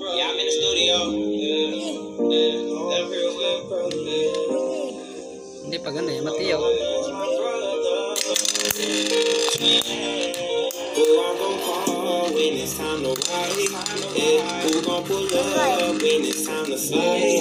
Yeah, I'm in the studio. That real well, bro. Hindi pa ganda yan, Mateo. Who I'm gon' call when it's time to ride? Who gon' pull up when it's time to slide?